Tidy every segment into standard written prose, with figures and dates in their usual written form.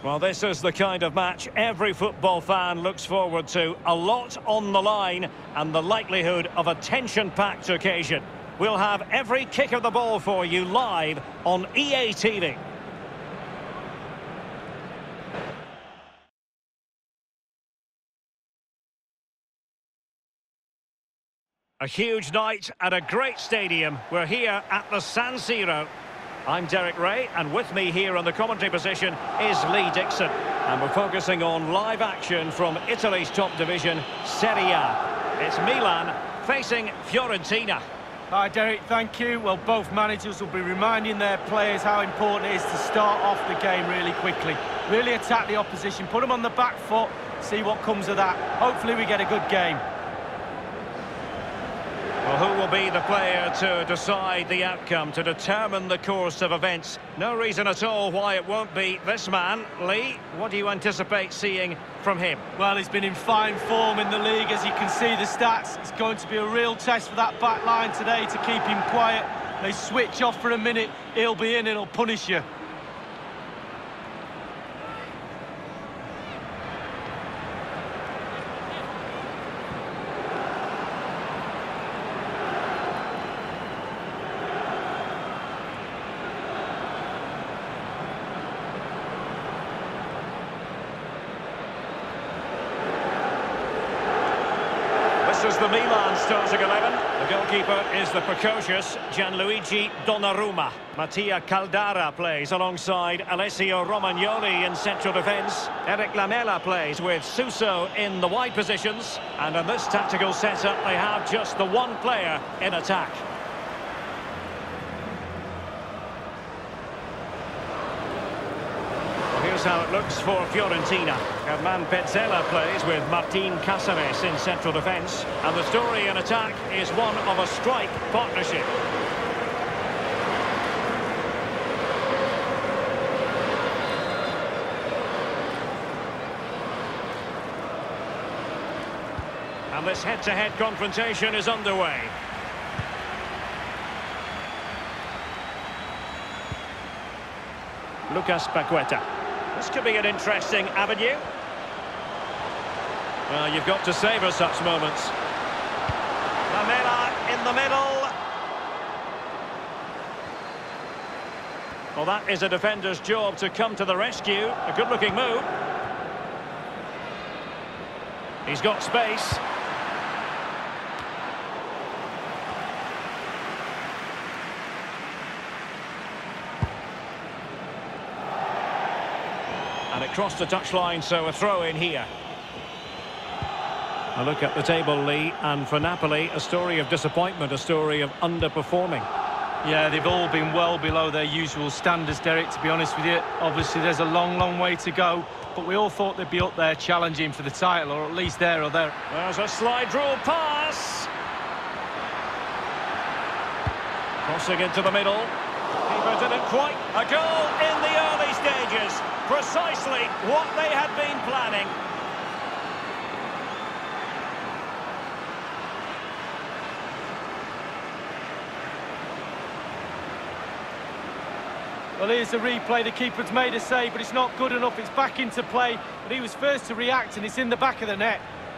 Well, this is the kind of match every football fan looks forward to. A lot on the line and the likelihood of a tension-packed occasion. We'll have every kick of the ball for you live on EA TV. A huge night at a great stadium. We're here at the San Siro. I'm Derek Ray, and with me here on the commentary position is Lee Dixon. And we're focusing on live action from Italy's top division, Serie A. It's Milan facing Fiorentina. Hi Derek, thank you. Well, both managers will be reminding their players how important it is to start off the game really quickly. Really attack the opposition, put them on the back foot, see what comes of that. Hopefully we get a good game. Well, who will be the player to decide the outcome, to determine the course of events? No reason at all why it won't be this man. Lee, what do you anticipate seeing from him? Well, he's been in fine form in the league, as you can see the stats. It's going to be a real test for that back line today to keep him quiet. They switch off for a minute, he'll be in and he'll punish you. This is the Milan starting 11. The goalkeeper is the precocious Gianluigi Donnarumma. Mattia Caldara plays alongside Alessio Romagnoli in central defence. Eric Lamela plays with Suso in the wide positions. And in this tactical setup, they have just the one player in attack. Here's how it looks for Fiorentina. Herman Pezzella plays with Martin Caceres in central defence. And the story in attack is one of a strike partnership. And this head-to-head confrontation is underway. Lucas Paqueta. This could be an interesting avenue. Well, you've got to savour such moments. Lamela in the middle. Well, that is a defender's job to come to the rescue. A good-looking move. He's got space. And it crossed the touchline, so a throw in here. A look at the table, Lee, and for Napoli, a story of disappointment, a story of underperforming. Yeah, they've all been well below their usual standards, Derek, to be honest with you. Obviously, there's a long, long way to go, but we all thought they'd be up there challenging for the title, or at least there or there. There's a slide rule pass. Crossing into the middle. Keeper didn't quite. A goal in the early stages. Precisely what they had been planning. Well, here's the replay. The keeper's made a save, but it's not good enough. It's back into play, but he was first to react, and it's in the back of the net.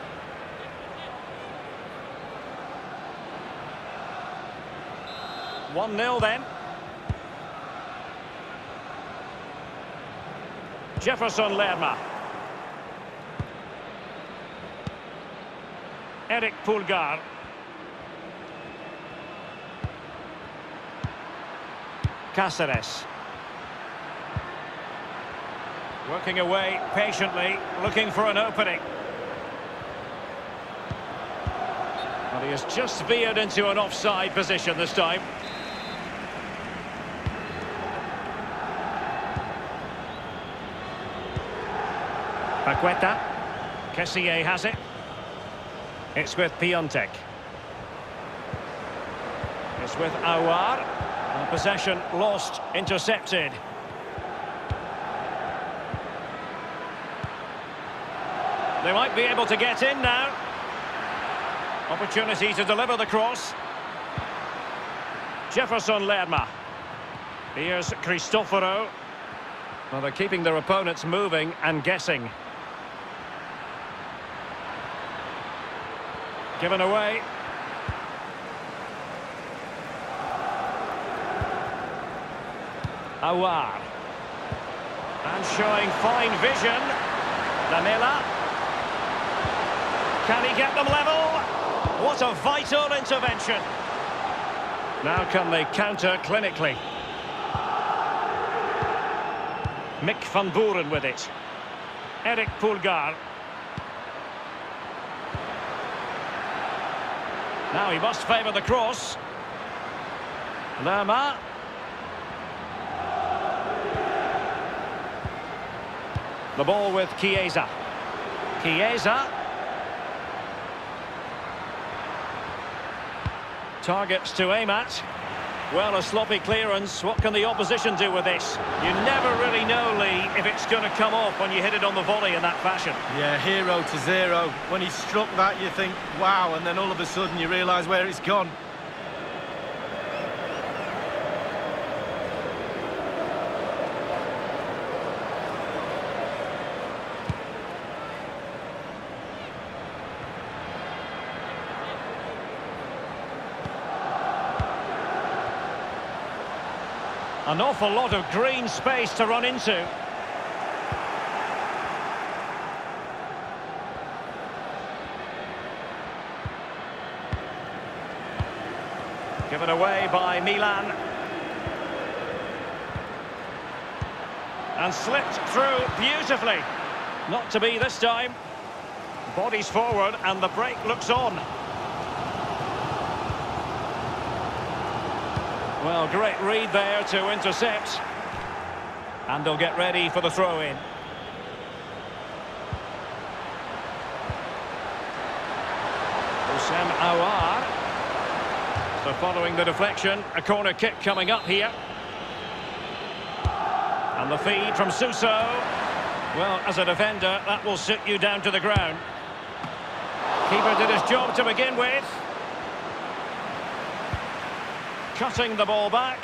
One-nil then. Jefferson Lerma. Eric Pulgar. Caceres. Working away patiently, looking for an opening. But he has just veered into an offside position this time. Paqueta. Kessié has it. It's with Piontek. It's with Aouar. Possession lost, intercepted. They might be able to get in now. Opportunity to deliver the cross. Jefferson Lerma. Here's Cristoforo. Well, they're keeping their opponents moving and guessing. Given away. Aouar. And showing fine vision. Lamela. Can he get them level? What a vital intervention. Now can they counter clinically? Mick van Boeren with it. Eric Pulgar. Now he must favour the cross. Lerma. The ball with Chiesa. Chiesa. Targets to aim at. Well, a sloppy clearance. What can the opposition do with this? You never really know, Lee, if it's going to come off when you hit it on the volley in that fashion. Yeah, 0-0. When he struck that, you think, wow, and then all of a sudden you realise where it's gone. An awful lot of green space to run into. Given away by Milan. And slipped through beautifully. Not to be this time. Bodies forward and the break looks on. Well, great read there to intercept. And they'll get ready for the throw-in. Houssem Aouar. So following the deflection, a corner kick coming up here. And the feed from Suso. Well, as a defender, that will sit you down to the ground. Keeper did his job to begin with. Cutting the ball back.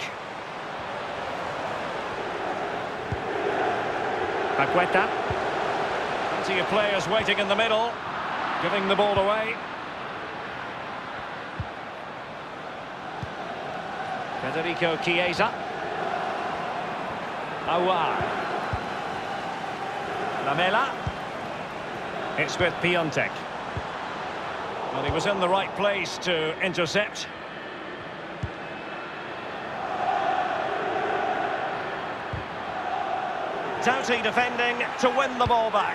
Paqueta. Plenty of players waiting in the middle. Giving the ball away. Federico Chiesa. Aouar. Lamela. It's with Piątek. Well, he was in the right place to intercept. Doughty defending to win the ball back.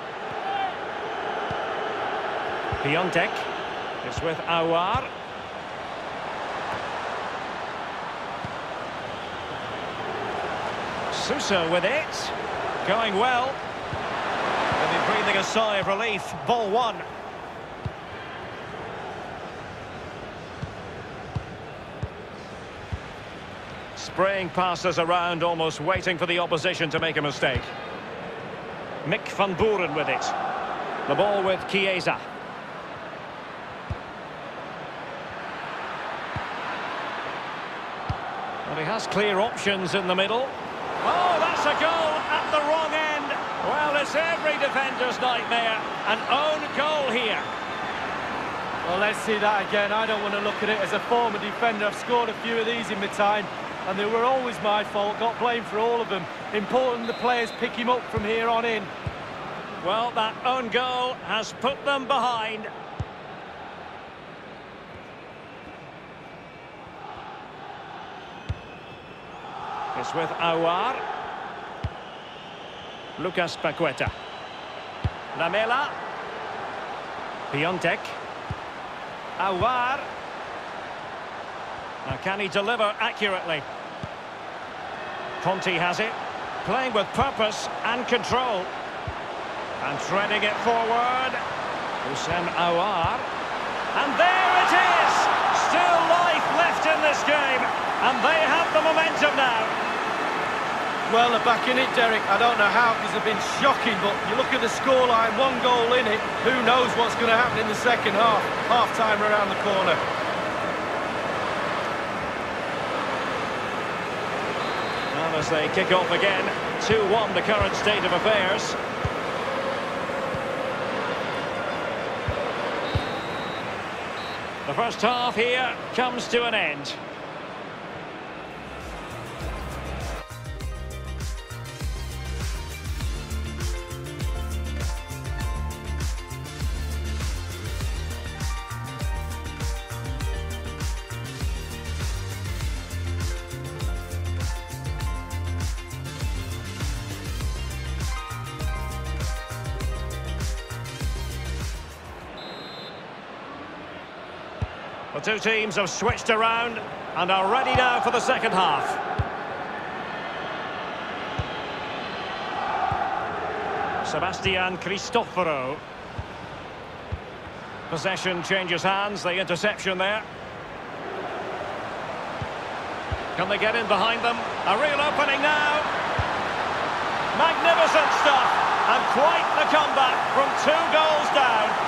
Piątek is with Aouar. Suso with it. Going well. They'll be breathing a sigh of relief. Ball one. Spraying passes around, almost waiting for the opposition to make a mistake. Mick van Boeren with it. The ball with Chiesa. Well, he has clear options in the middle. Oh, that's a goal at the wrong end. Well, it's every defender's nightmare. An own goal here. Well, let's see that again. I don't want to look at it as a former defender. I've scored a few of these in my time, and they were always my fault. Got blamed for all of them. Important the players pick him up from here on in. Well, that own goal has put them behind. It's with Aouar. Lucas Paqueta. Lamela. Piątek. Aouar. Now, can he deliver accurately? Conte has it. Playing with purpose and control. And threading it forward. Houssem Aouar. And there it is! Still life left in this game. And they have the momentum now. Well, they're back in it, Derek. I don't know how, because they've been shocking, but you look at the scoreline, 1 goal in it. Who knows what's going to happen in the second half? Half-time around the corner. Well, a as they kick off again. 2-1 the current state of affairs. The first half here comes to an end. The two teams have switched around and are ready now for the second half. Sebastian Cristoforo. Possession changes hands, the interception there. Can they get in behind them? A real opening now. Magnificent stuff, and quite the comeback from 2 goals down.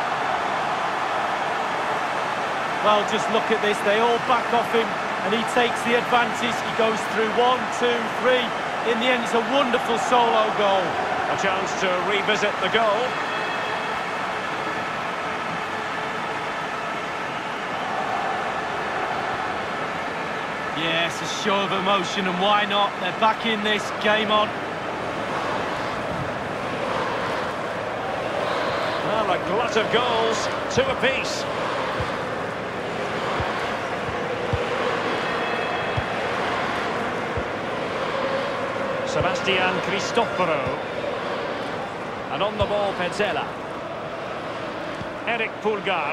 Well, just look at this. They all back off him, and he takes the advantage. He goes through 1, 2, 3. In the end, it's a wonderful solo goal. A chance to revisit the goal. Yes, a show of emotion, and why not? They're back in this. Game on. Well, a glut of goals, 2 apiece. Sebastian Cristoforo. And on the ball, Pezzella. Eric Pulgar.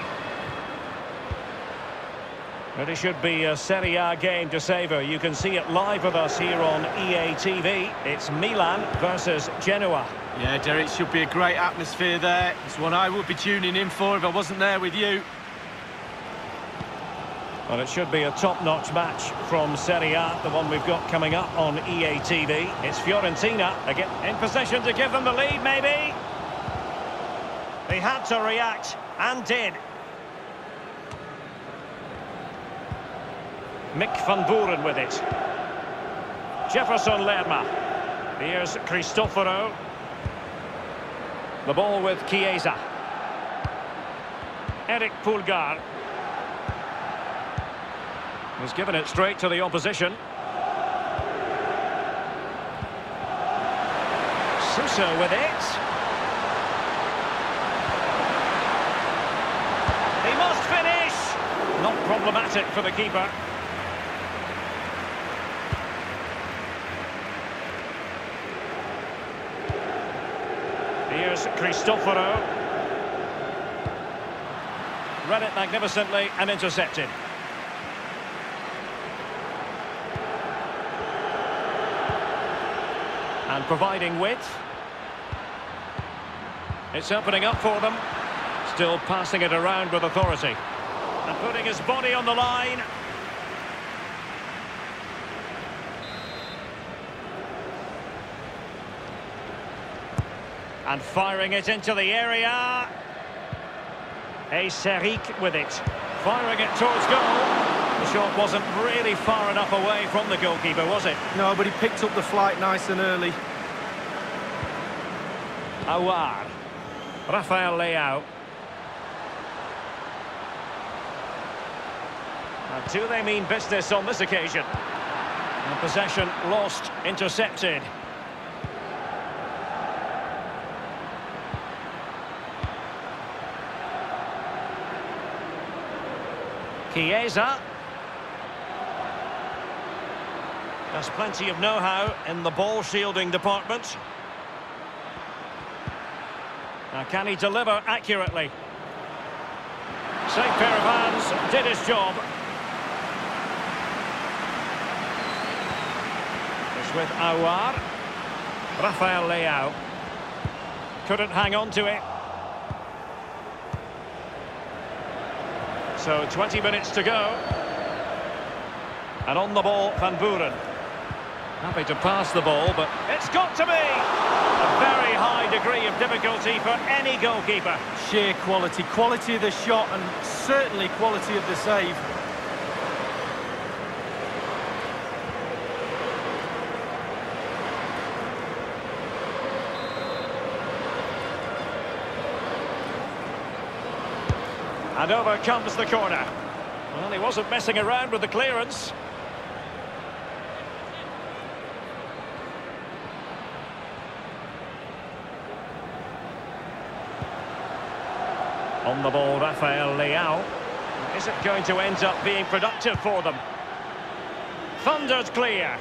But it should be a Serie A game to savour. You can see it live with us here on EA TV. It's Milan versus Genoa. Yeah, Derek, should be a great atmosphere there. It's one I would be tuning in for if I wasn't there with you. Well, it should be a top-notch match from Serie A, the one we've got coming up on EA TV. It's Fiorentina again in possession to give them the lead, maybe. They had to react, and did. Mick van Buren with it. Jefferson Lerma. Here's Cristoforo. The ball with Chiesa. Eric Pulgar. He's given it straight to the opposition. Suso with it. He must finish. Not problematic for the keeper. Here's Cristoforo. Read it magnificently and intercepted. And providing width. It's opening up for them. Still passing it around with authority. And putting his body on the line. And firing it into the area. Serik with it. Firing it towards goal. The shot wasn't really far enough away from the goalkeeper, was it? No, but he picked up the flight nice and early. Aouar. Rafael Leao. Now, do they mean business on this occasion? And possession lost, intercepted. Chiesa. There's plenty of know-how in the ball shielding department. Now, can he deliver accurately? Same pair of hands, did his job. It's with Aouar. Rafael Leao. Couldn't hang on to it. So 20 minutes to go. And on the ball, Van Buren. Happy to pass the ball, but it's got to be a very high degree of difficulty for any goalkeeper. Sheer quality. Quality of the shot and certainly quality of the save. And over comes the corner. Well, he wasn't messing around with the clearance. On the ball, Rafael Leao. Is it going to end up being productive for them? Thundered clear.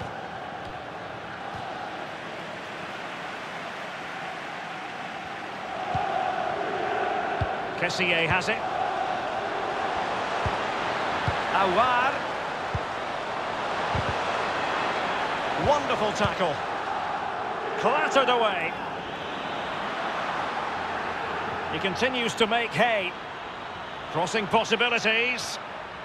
Kessié has it. Aouar. Wonderful tackle. Clattered away. He continues to make hay. Crossing possibilities.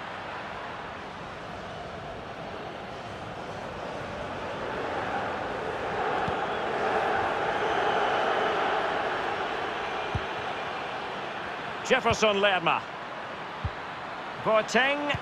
Jefferson Lerma. Boateng.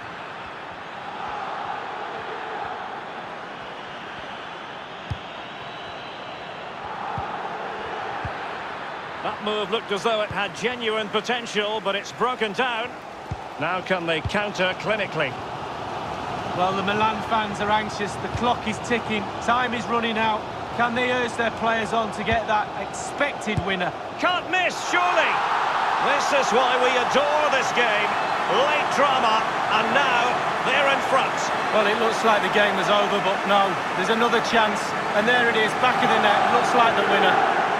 That move looked as though it had genuine potential, but it's broken down. Now can they counter clinically? Well, the Milan fans are anxious. The clock is ticking. Time is running out. Can they urge their players on to get that expected winner? Can't miss, surely! This is why we adore this game. Late drama, and now they're in front. Well, it looks like the game was over, but no, there's another chance. And there it is, back of the net. Looks like the winner.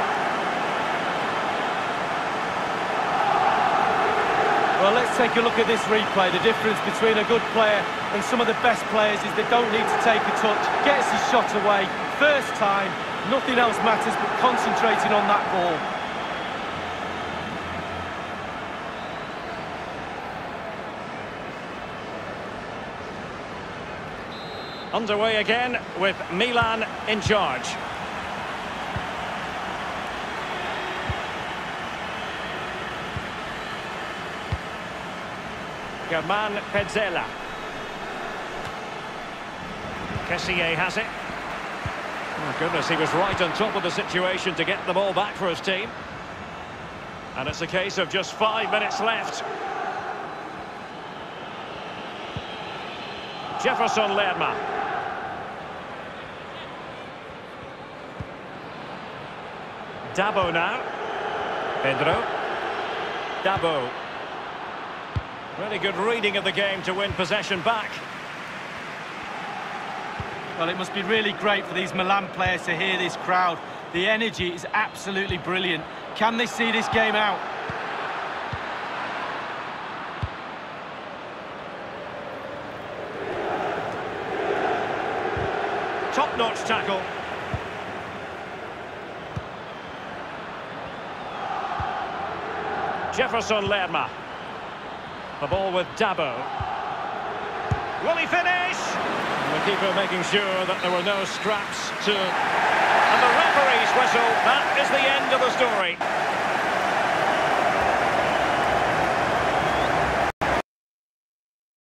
Well, let's take a look at this replay. The difference between a good player and some of the best players is they don't need to take a touch. Gets his shot away. First time, nothing else matters but concentrating on that ball. Underway again with Milan in charge. Germán Petzela. Kessié has it. Oh goodness, he was right on top of the situation to get the ball back for his team. And it's a case of just 5 minutes left. Jefferson Lerma. Dabo now. Pedro. Dabo. Really good reading of the game to win possession back. Well, it must be really great for these Milan players to hear this crowd. The energy is absolutely brilliant. Can they see this game out? Top-notch tackle. Jefferson Lerma. The ball with Dabo. Will he finish? And the keeper making sure that there were no scraps to... And the referee's whistle, that is the end of the story.